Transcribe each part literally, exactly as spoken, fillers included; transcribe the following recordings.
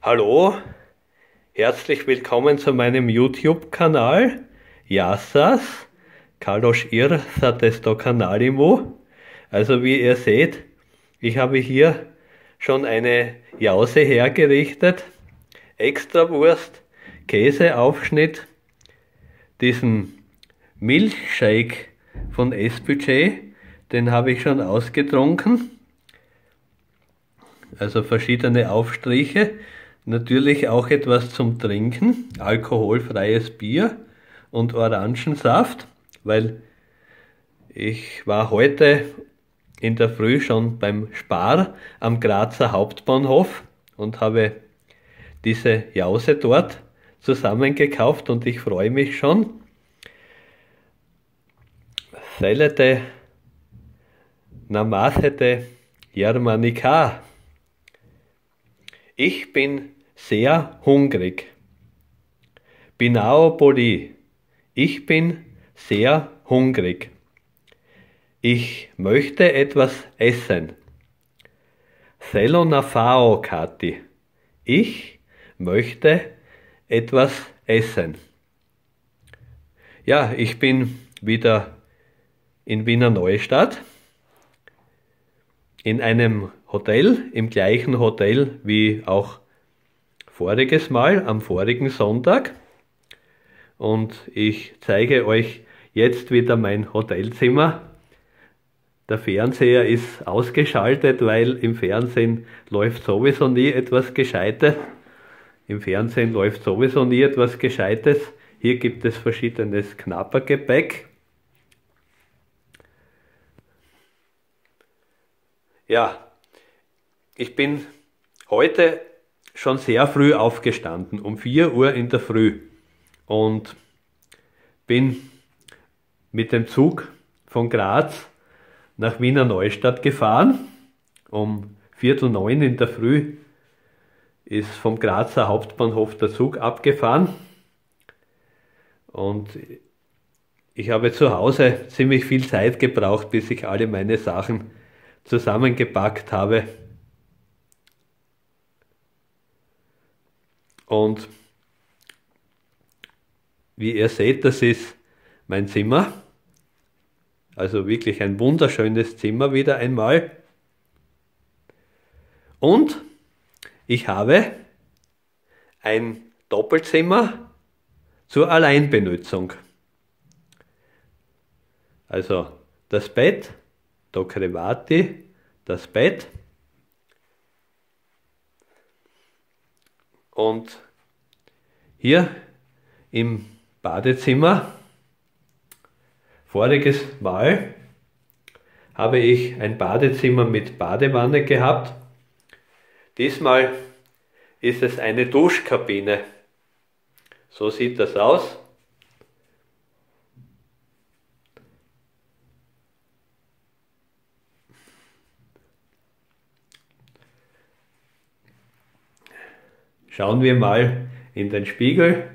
Hallo, herzlich willkommen zu meinem YouTube-Kanal. Γεια σας, καλώς ήρθατε στο κανάλι μου. Also wie ihr seht, ich habe hier schon eine Jause hergerichtet. Extrawurst, Käseaufschnitt, diesen Milchshake von S-Budget, den habe ich schon ausgetrunken. Also verschiedene Aufstriche. Natürlich auch etwas zum Trinken, alkoholfreies Bier und Orangensaft, weil ich war heute in der Früh schon beim Spar am Grazer Hauptbahnhof und habe diese Jause dort zusammengekauft und ich freue mich schon. Θέλετε να μάθετε γερμανικά? Ich bin sehr hungrig. Πεινάω πολύ. Ich bin sehr hungrig. Ich möchte etwas essen. Θέλω να φάω κάτι. Ich möchte etwas essen. Ja, ich bin wieder in Wiener Neustadt, in einem Hotel, im gleichen Hotel wie auch voriges Mal, am vorigen Sonntag. Und ich zeige euch jetzt wieder mein Hotelzimmer. Der Fernseher ist ausgeschaltet, weil im Fernsehen läuft sowieso nie etwas Gescheites. Im Fernsehen läuft sowieso nie etwas Gescheites. Hier gibt es verschiedenes Knappergebäck. Ja, ich bin heute schon sehr früh aufgestanden, um vier Uhr in der Früh, und bin mit dem Zug von Graz nach Wiener Neustadt gefahren. Um Viertel neun in der Früh ist vom Grazer Hauptbahnhof der Zug abgefahren und ich habe zu Hause ziemlich viel Zeit gebraucht, bis ich alle meine Sachen zusammengepackt habe. Und wie ihr seht, das ist mein Zimmer. Also wirklich ein wunderschönes Zimmer wieder einmal. Und ich habe ein Doppelzimmer zur Alleinbenutzung. Also das Bett, da Krevati, das Bett. Und hier im Badezimmer, voriges Mal habe ich ein Badezimmer mit Badewanne gehabt. Diesmal ist es eine Duschkabine. So sieht das aus. Schauen wir mal in den Spiegel.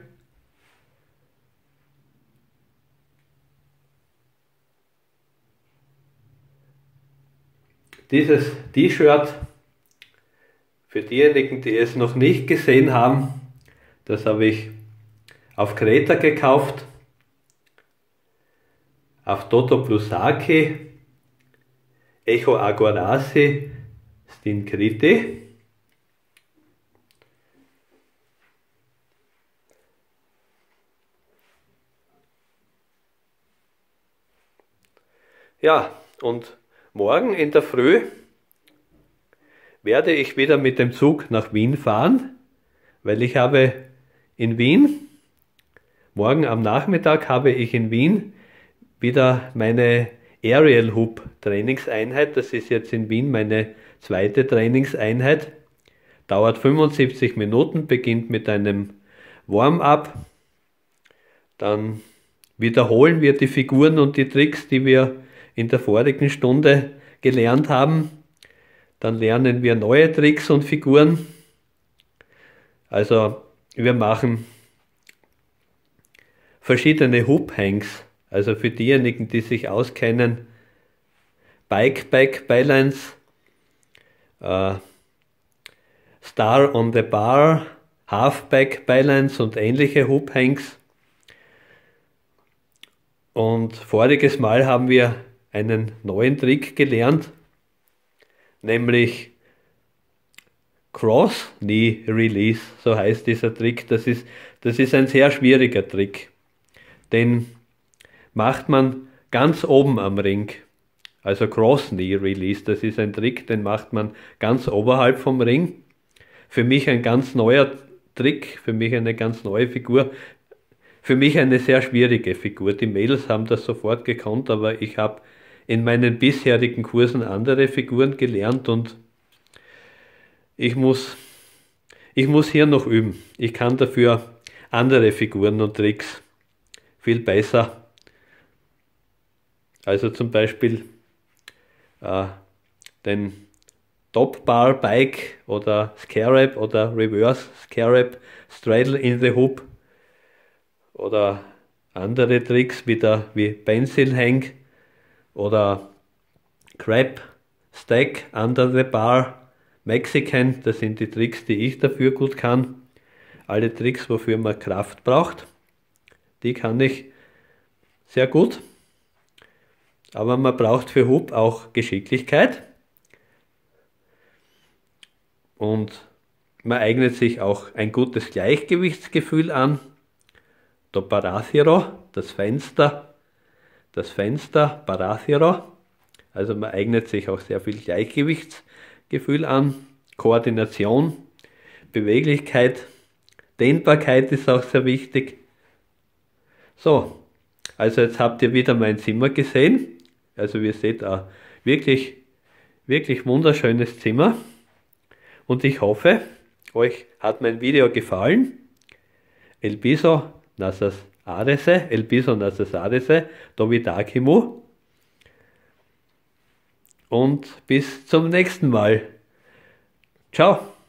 Dieses T-Shirt, für diejenigen, die es noch nicht gesehen haben, das habe ich auf Kreta gekauft, auf Toto Plusaki, Echo Agorasi, Stinkriti. Ja, und morgen in der Früh werde ich wieder mit dem Zug nach Wien fahren, weil ich habe in Wien, morgen am Nachmittag habe ich in Wien wieder meine Aerial Hoop Trainingseinheit. Das ist jetzt in Wien meine zweite Trainingseinheit. Dauert fünfundsiebzig Minuten, beginnt mit einem Warm-up. Dann wiederholen wir die Figuren und die Tricks, die wir in der vorigen Stunde gelernt haben. Dann lernen wir neue Tricks und Figuren. Also wir machen verschiedene Hoop Hangs. Also für diejenigen, die sich auskennen, Bike Back Balance, äh, Star on the Bar, Halfback Bylines und ähnliche Hoop Hangs. Und voriges Mal haben wir einen neuen Trick gelernt, nämlich Cross Knee Release, so heißt dieser Trick. Das ist, das ist ein sehr schwieriger Trick. Den macht man ganz oben am Ring. Also Cross Knee Release, das ist ein Trick, den macht man ganz oberhalb vom Ring. Für mich ein ganz neuer Trick, für mich eine ganz neue Figur. Für mich eine sehr schwierige Figur. Die Mädels haben das sofort gekonnt, aber ich habe in meinen bisherigen Kursen andere Figuren gelernt und ich muss, ich muss hier noch üben. Ich kann dafür andere Figuren und Tricks viel besser. Also zum Beispiel äh, den Top Bar Bike oder Scarab oder Reverse Scarab Straddle in the Hoop oder andere Tricks wieder wie Pencil Hang oder Crab Stack Under the Bar Mexican, das sind die Tricks, die ich dafür gut kann. Alle Tricks, wofür man Kraft braucht, die kann ich sehr gut. Aber man braucht für Hoop auch Geschicklichkeit. Und man eignet sich auch ein gutes Gleichgewichtsgefühl an. Der Parathiro, das Fenster, das Fenster, Parathiro. Also man eignet sich auch sehr viel Gleichgewichtsgefühl an. Koordination, Beweglichkeit, Dehnbarkeit ist auch sehr wichtig. So, also jetzt habt ihr wieder mein Zimmer gesehen. Also ihr seht ein wirklich, wirklich wunderschönes Zimmer. Und ich hoffe, euch hat mein Video gefallen. El piso nasas arese, el piso nasas arese, dovidakimu. Und bis zum nächsten Mal. Ciao.